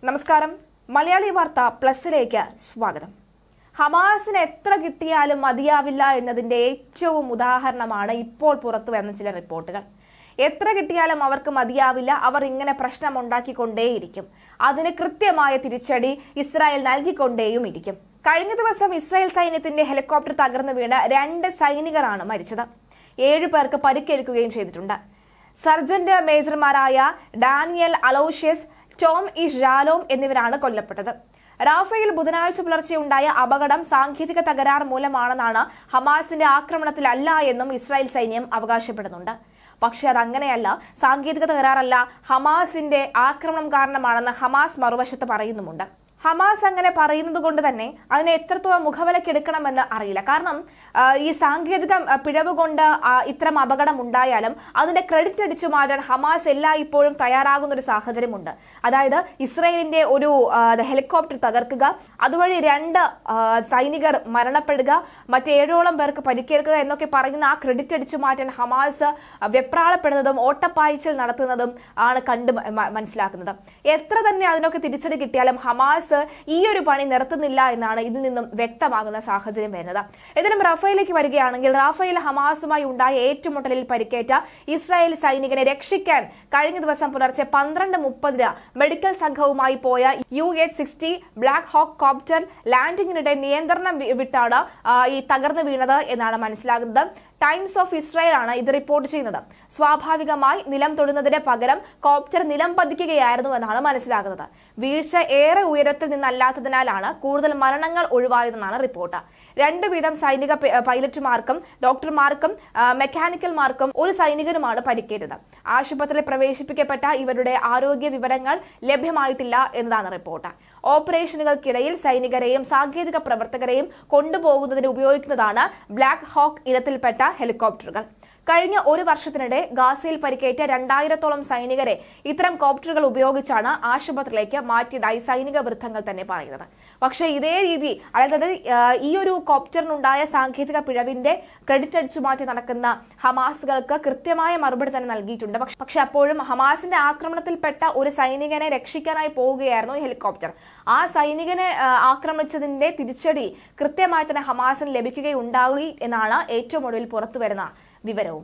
നമസ്കാരം. മലയാളി വാർത്ത പ്ലസിലേക്ക് സ്വാഗതം. ഹമാസിന് എത്ര കിട്ടിയാലും മതിയാവില്ല എന്നതിന്റെ ഏറ്റവും ഉദാഹരണമാണ് ഇപ്പോൾ പുറത്തു വന്ന ചില റിപ്പോർട്ടുകൾ. എത്ര കിട്ടിയാലും അവർക്ക് മതിയാവില്ല, അവർ ഇങ്ങനെ പ്രശ്നമുണ്ടാക്കിക്കൊണ്ടേയിരിക്കും. അതിന് കൃത്യമായ തിരിച്ചടി ഇസ്രായേൽ നൽകിക്കൊണ്ടേയും ഇരിക്കും. കഴിഞ്ഞ ദിവസം ഇസ്രായേൽ സൈന്യത്തിന്റെ ഹെലികോപ്റ്റർ തകർന്നു വീണ് 2 സൈനികരാണ് മരിച്ചത്. 7 പേർക്ക് പരിക്കേൽക്കുകയും ചെയ്തിട്ടുണ്ട്. സർജന്റ് മേജർമാരായ ഡാനിയൽ അലോഷ്യസ്, ടോം ഇഷ് ജാലോം എന്നിവരാണ് കൊല്ലപ്പെട്ടത്. റാഫയിൽ ബുധനാഴ്ച പുലർച്ചെയുണ്ടായ അപകടം സാങ്കേതിക തകരാർ മൂലമാണെന്നാണ് ഹമാസിന്റെ ആക്രമണത്തിലല്ല എന്നും ഇസ്രായേൽ സൈന്യം അവകാശപ്പെടുന്നുണ്ട്. പക്ഷെ അതങ്ങനെയല്ല, സാങ്കേതിക തകരാറല്ല, ഹമാസിന്റെ ആക്രമണം കാരണമാണെന്ന് ഹമാസ് മറുവശത്ത് പറയുന്നുമുണ്ട്. ഹമാസ് അങ്ങനെ പറയുന്നത് കൊണ്ട് തന്നെ അതിനെ എത്രത്തോളം മുഖവിലക്കെടുക്കണമെന്ന് അറിയില്ല. കാരണം ഈ സാങ്കേതിക പിഴവ് കൊണ്ട് ഇത്തരം അപകടം ഉണ്ടായാലും അതിന്റെ ക്രെഡിറ്റ് അടിച്ചു മാറ്റാൻ ഹമാസ് എല്ലായ്പ്പോഴും തയ്യാറാകുന്ന ഒരു സാഹചര്യമുണ്ട്. അതായത് ഇസ്രായേലിന്റെ ഒരു ഹെലികോപ്റ്റർ തകർക്കുക, അതുവഴി 2 സൈനികർ മരണപ്പെടുക, മറ്റ് 7ഓളം പേർക്ക് പരിക്കേൽക്കുക എന്നൊക്കെ പറയുന്ന ആ ക്രെഡിറ്റ് അടിച്ചു മാറ്റാൻ ഹമാസ് വെപ്രാളപ്പെടുന്നതും ഓട്ടപ്പായ്ച്ചൽ നടത്തുന്നതും ആണ് കണ്ട് മനസ്സിലാക്കുന്നത്. എത്ര തന്നെ അതിനൊക്കെ തിരിച്ചടി കിട്ടിയാലും ഹമാസ് ഈ ഒരു പണി നിർത്തുന്നില്ല എന്നാണ് ഇതിൽ നിന്നും വ്യക്തമാകുന്ന സാഹചര്യം വരുന്നത്. ഏതായാലും റാഫയിലേക്ക് വരികയാണെങ്കിൽ, റാഫയിൽ ഹമാസുമായി ഉണ്ടായ ഏറ്റുമുട്ടലിൽ പരിക്കേറ്റ ഇസ്രായേൽ സൈനികനെ രക്ഷിക്കാൻ കഴിഞ്ഞ ദിവസം പുലർച്ചെ 12:30 മെഡിക്കൽ സംഘവുമായി പോയ UH-60 ബ്ലാക്ക് ഹോക്ക് കോപ്റ്റർ ലാൻഡിങ്ങിനിടെ നിയന്ത്രണം വിട്ടാണ് ഈ തകർന്നു വീണത് എന്നാണ് മനസ്സിലാകുന്നത്. ടൈംസ് ഓഫ് ഇസ്രായേൽ ആണ് ഇത് റിപ്പോർട്ട് ചെയ്യുന്നത്. സ്വാഭാവികമായി നിലം തൊടുന്നതിന് പകരം കോപ്റ്റർ നിലം പതിക്കുകയായിരുന്നു എന്നാണ് മനസ്സിലാകുന്നത്. വീഴ്ച ഏറെ ഉയരത്തിൽ നിന്നല്ലാത്തതിനാലാണ് കൂടുതൽ മരണങ്ങൾ ഒഴിവായതെന്നാണ് റിപ്പോർട്ട്. 2 വീതം സൈനിക പൈലറ്റുമാർക്കും ഡോക്ടർമാർക്കും മെക്കാനിക്കൽമാർക്കും 1 സൈനികനുമാണ് പരിക്കേറ്റത്. ആശുപത്രിയിൽ പ്രവേശിപ്പിക്കപ്പെട്ട ഇവരുടെ ആരോഗ്യ വിവരങ്ങൾ ലഭ്യമായിട്ടില്ല എന്നതാണ് റിപ്പോർട്ട്. ഓപ്പറേഷനുകൾക്കിടയിൽ സൈനികരെയും സാങ്കേതിക പ്രവർത്തകരെയും കൊണ്ടുപോകുന്നതിന് ഉപയോഗിക്കുന്നതാണ് ബ്ലാക്ക് ഹോക്ക് ഇനത്തിൽപ്പെട്ട ഹെലികോപ്റ്ററുകൾ. കഴിഞ്ഞ 1 വർഷത്തിനിടെ ഗാസയിൽ പരിക്കേറ്റ 2000-ഓളം സൈനികരെ ഇത്തരം കോപ്റ്ററുകൾ ഉപയോഗിച്ചാണ് ആശുപത്രിയിലേക്ക് മാറ്റിയതായി സൈനിക വൃത്തങ്ങൾ തന്നെ പറയുന്നത്. പക്ഷേ ഇതേ രീതി, അതായത് ഈ ഒരു കോപ്റ്ററിനുണ്ടായ സാങ്കേതിക പിഴവിന്റെ ക്രെഡിറ്റ് അടിച്ചു മാറ്റി നടക്കുന്ന ഹമാസുകൾക്ക് കൃത്യമായ മറുപടി തന്നെ നൽകിയിട്ടുണ്ട്. പക്ഷെ അപ്പോഴും ഹമാസിന്റെ ആക്രമണത്തിൽപ്പെട്ട ഒരു സൈനികനെ രക്ഷിക്കാനായി പോവുകയായിരുന്നു ഈ ഹെലികോപ്റ്റർ. ആ സൈനികനെ ആക്രമിച്ചതിന്റെ തിരിച്ചടി കൃത്യമായി തന്നെ ഹമാസിന് ലഭിക്കുകയുണ്ടാവുകയും എന്നാണ് ഏറ്റവും ഒടുവിൽ പുറത്തുവരുന്ന വിവരവും.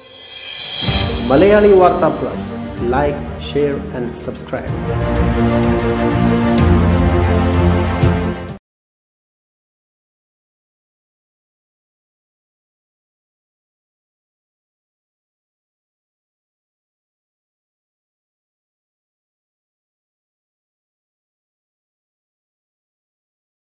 Malayali Vartha plus, like, share and subscribe.